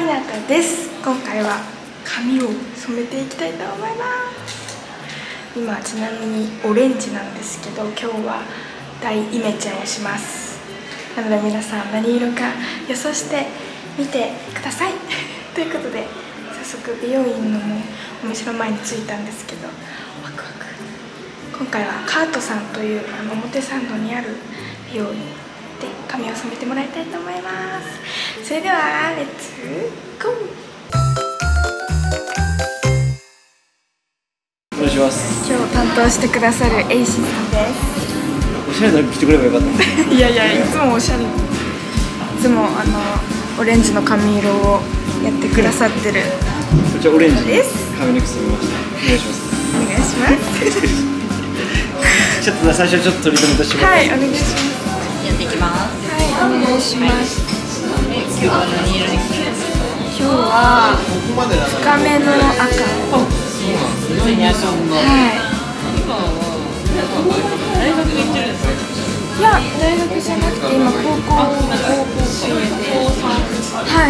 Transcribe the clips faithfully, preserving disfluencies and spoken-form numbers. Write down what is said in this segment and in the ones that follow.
湊です。今回は髪を染めていきたいと思います。今ちなみにオレンジなんですけど、今日は大イメチェンをします。なので皆さん何色か予想してみてくださいということで、早速美容院のお店の前に着いたんですけど、ワクワク。今回はカートさんというあの表参道にある美容院で髪を染めてもらいたいと思います。それではレッツゴー。 お願いします。 今日担当してくださるエイシさんです。 おしゃれなの着てくればよかった。 いやいや、いつもおしゃれ。いつもあのオレンジの髪色をやってくださってる。 こちらオレンジです。 髪の毛染めました。お願いします。 お願いします。 ちょっと最初ちょっと取り留めとしてもらはい、お願いします。 やっていきます。 はい、お願いします。 今日は何色にする？ 今日は深めの赤。 普通に赤。 はい。 大学行ってるんですか？ いや、大学じゃなくて今高校高校生で。はい。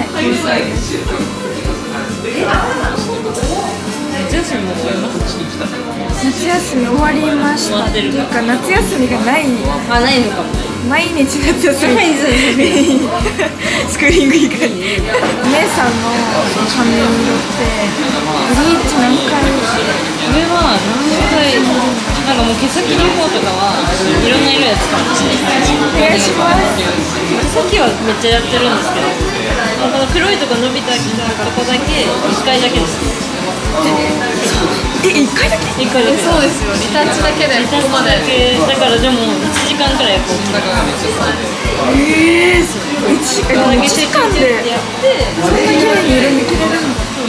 夏休みも終わりました。 夏休み終わりましたっていうか、夏休みがない。 あ、ないのかも。 毎日夏休み。 毎日スクーリング以外。お姉さんの髪色ってブリーチ何回？ 上は何回？なんかもう毛先の方とかはいろんな色やってたんですね。 お願いします。 毛先はめっちゃやってるんですけど、この黒いとこ伸びたとこだけいっかいだけです。 え、いっかいだけ？ いっかいだけ。 そうですよ。リタッチだけでここまで。 だからでもいちじかんくらいこう。 ええー、いちじかんでそんな綺麗に色に切れるんだ。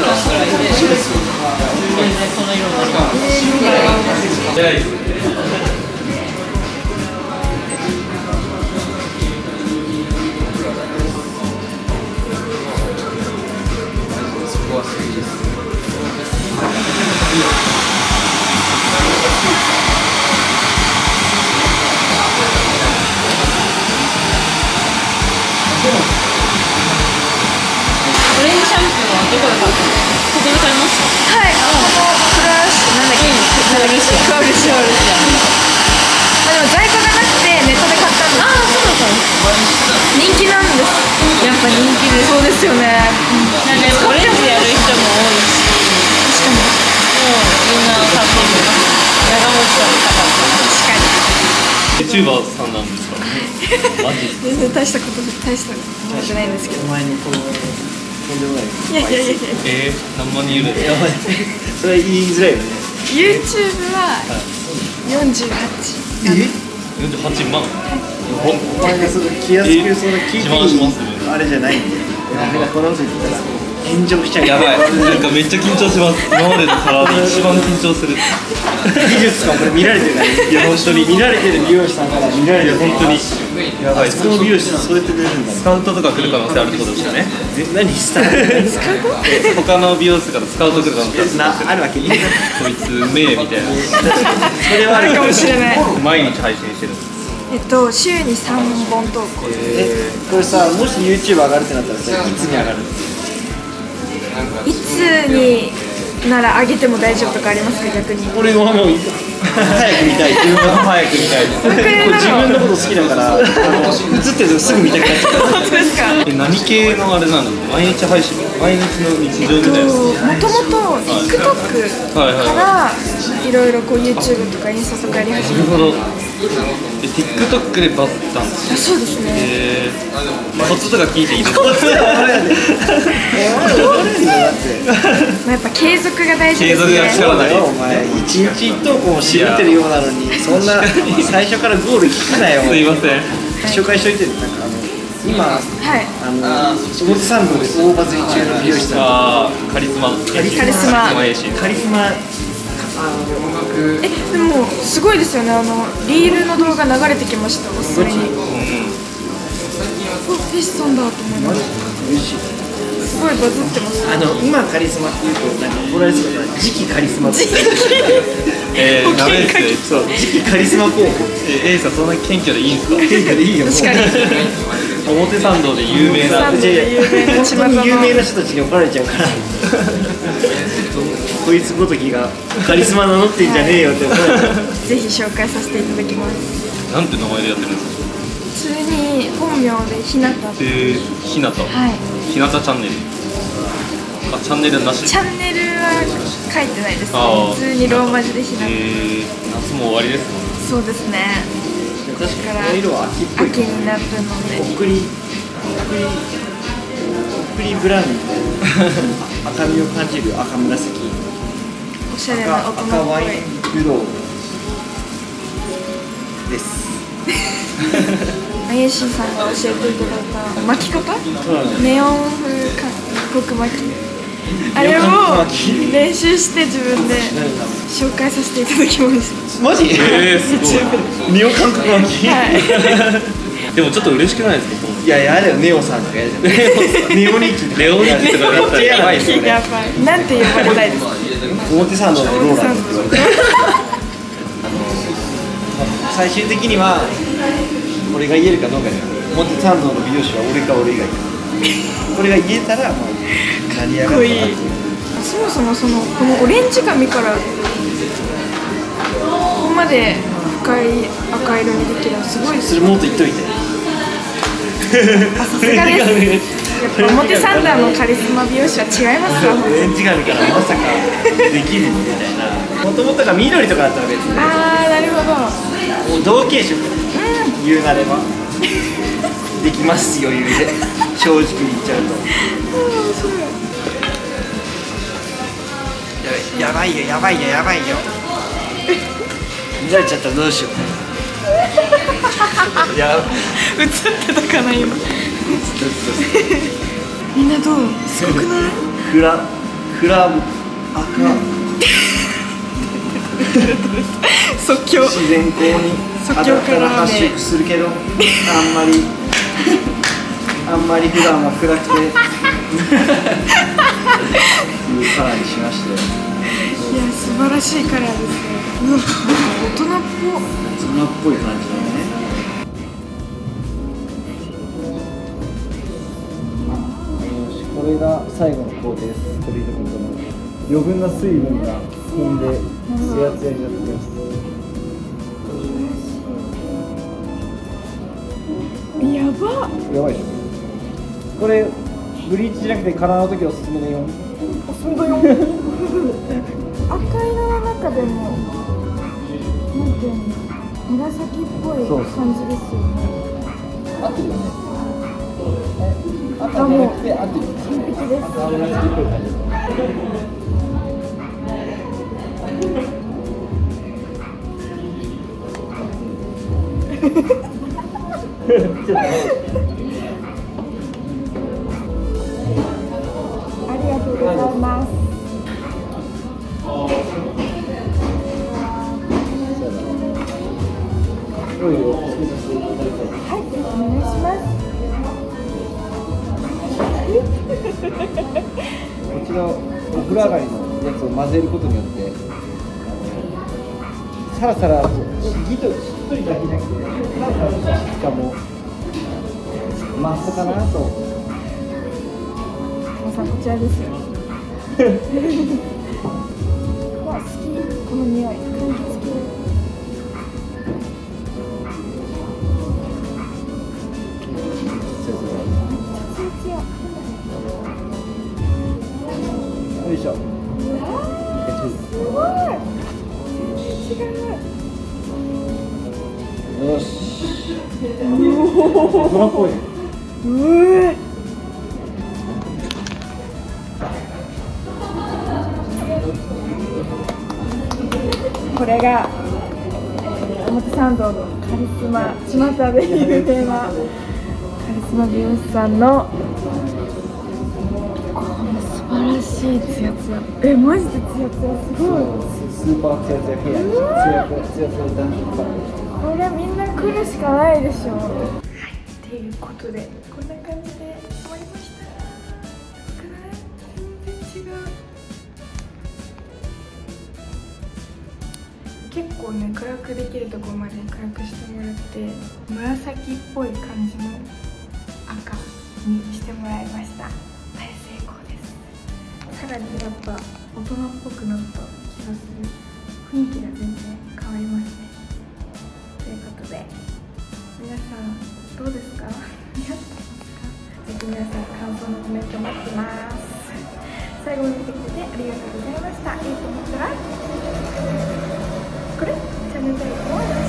オレンジシャンプーはどこで買ったの？ここで買いました。 はい、あのクラッシュなんだっけ？ クラッシュ。 クラッシュ。まあでも在庫がなくてネットで買ったんです。 ああ、そうだったんです。 人気なんです。やっぱ人気で。そうですよね。 なんでオレンジやる人も多いし、 確かに。 もうみんな買ってる。長持ちされたかった。 確かに。 ユーチューバーさんなんですか？マジですか？ 全然大したこと大したことじゃないんですけど。 お前にこうとんでもない。 いやいやいやいや。 えー、何万人いるんですか？ やばい。それ言いづらいよね。 YouTube は四十八。 え？ よんじゅうはちまん。 お前がその気安くその聞いていいあれじゃないんで。ダメだ、このこと言ったら炎上しちゃう。 やばい。なんかめっちゃ緊張します。今までのサラで一番緊張する。 技術かこれ見られてない。いや本当に見られてる美容師さんから見られてる。 本当に。やばい。 その美容師さんそうやってくれるんだ。 スカウトとか来る可能性あるってことですよね。 え、何したの？ 他の美容室からスカウト来る可能性なあるわけね。 こいつ名みたいな。 それはあるかもしれない。 毎日配信してる。 えっと週に三本投稿。 え、これさ、もし YouTube 上がるってなったらさ、いつに上がるの？ いつになら上げても大丈夫とかありますか？逆に。 俺はもう早く見たい。自分は早く見たい。自分のこと好きだから、あの映ってるとすぐ見たくなっちゃう。 本当ですか？ え、何系のあれなんですか？毎日配信、毎日の日常みたいな。 もともと TikTok からいろいろこう YouTube とかインスタとかやり始めて。 なるほど。え、TikTok でバズったんですか？ そうですね。 えー、コツとか聞いていいですか？ まあやっぱ継続が大事ですね。 継続が力なり。 お前一日一投稿も知れてるようなのに、そんな最初からゴール聞くなよ。 すいません。 紹介しといて、なんかあの今はい。 あの表参道で大バズり中の美容師さん。 あー、カリスマ。カリカリスマ。 エイシ。 カリスマ。 え、でもすごいですよね。あのリールの動画流れてきました。おすすめに。フィッシュさんだと思いました。 嬉しい。 すごいバズってます。 あの今カリスマっていうとなんか怒られそうだから次期カリスマ。 えー、ダメですね。 そう、次期カリスマ候補。 え、エイさんそんな謙虚でいいんですか？ 謙虚でいいよ。 確かに。 表参道で有名な表参道で有名な本当に有名な巷人たちに怒られちゃうからこいつごときがカリスマ名乗ってんじゃねえよって怒られちゃうのぜひ紹介させていただきます。 なんて名前でやってるんですか？ 普通に本名でひなた。 えー、ひなた、 はい。 ひなたチャンネル。あ、チャンネルなし。 チャンネルは書いてないですね。 あー普通にローマ字でひなた。 えー、夏も終わりですもんね。 そうですね。 確かにこの色は秋っぽい秋になったので。 送り送り送りブラウンみたいな赤みを感じる赤紫おしゃれな大人っ赤ワイぽい。 ンブドウですあゆしさんが教えていただいた巻き方、 うんネオン風か黒巻き、あれを練習して自分で紹介させていただきましマジえー、すごい。 ネオ感覚巻きた。はいでもちょっと嬉しくないですか？ いやいやあれよネオさんとかやるじゃんネオ日記レオニッチとかだったらやばいですよね。 やばい。なんて呼ばれたいですか？ 表参道のローランドって言われて最終的には俺が言えるかどうかじゃない表参道の美容師は俺か俺以外かこれが言えたらもう成り上がったなっていうそもそもそのこのオレンジ髪からここまで深い赤色にできるのすごいですそれもっと言っといてあ、さすがです。やっぱ表参道のカリスマ美容師は違いますよ。 オレンジ髪からまさかできるみたいなもともとが緑とかだったら別にあー、なるほど。 もう同系色言うなればできます余裕で正直に言っちゃうとやばいよやばいよやばいよ見られちゃったらどうしよういや映ってたかな今。みんなどう？すごくない？ クラクラ赤即興。 自然光に即興当たったらから発色するけどあんまりあんまり普段は暗くていうカラーにしましていや、素晴らしいカラーですね。うわ、大人っぽ。 大人っぽい感じだねこれが最後の工程です。トリートメントの余分な水分が飛んでツヤツヤになってきます。 やば。 やばいでしょ。これブリーチじゃなくてカラーの時おすすめだよ。 おすすめだよ。赤色の中でもなんていうの、紫っぽい感じですよね。 合ってるよね。 あ、もう合ってる。 完璧です。 紫っぽい感じ。 ありがとうございます。 オイルをはい、お願いします。 こっちのお風呂上がりのやつを混ぜることによってサラサラとギトしっとりだけじゃなくてサラサラとした質感も増すかなと。 皆さんこちらですよ。わ、好き、この匂い、柑橘系。ツヤツヤ。 よいしょ。 すごい。違う。 よし。大人っぽい。 うえ。これが表参道のカリスマ、巷で有名なカリスマ美容師さんのこの素晴らしいツヤツヤ。え、マジでツヤツヤすごい。 スーパーツヤツヤヘアにツヤツヤツヤ男子パン。 これみんな来るしかないでしょ。はい、っていうことでこんな感じで終わりました。少ない？全然違う。結構ね、暗くできるところまで暗くしてもらって紫っぽい感じのにしてもらいました。大成功です。さらにやっぱ大人っぽくなった気がする。雰囲気が全然変わりますね。ということで皆さんどうですか？似合ってますか？ぜひ皆さん感想のコメント待ってます。最後まで見てくれてありがとうございました。いいと思ったらこれチャンネル登録もよろしくお願いします。